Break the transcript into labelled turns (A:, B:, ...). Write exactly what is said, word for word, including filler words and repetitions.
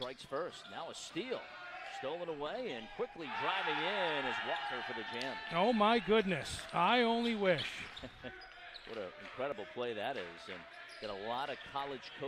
A: strikes first. Now a steal. Stolen away and quickly driving in is Walker for the jam.
B: Oh my goodness. I only wish.
A: What an incredible play that is. And got a lot of college coaches.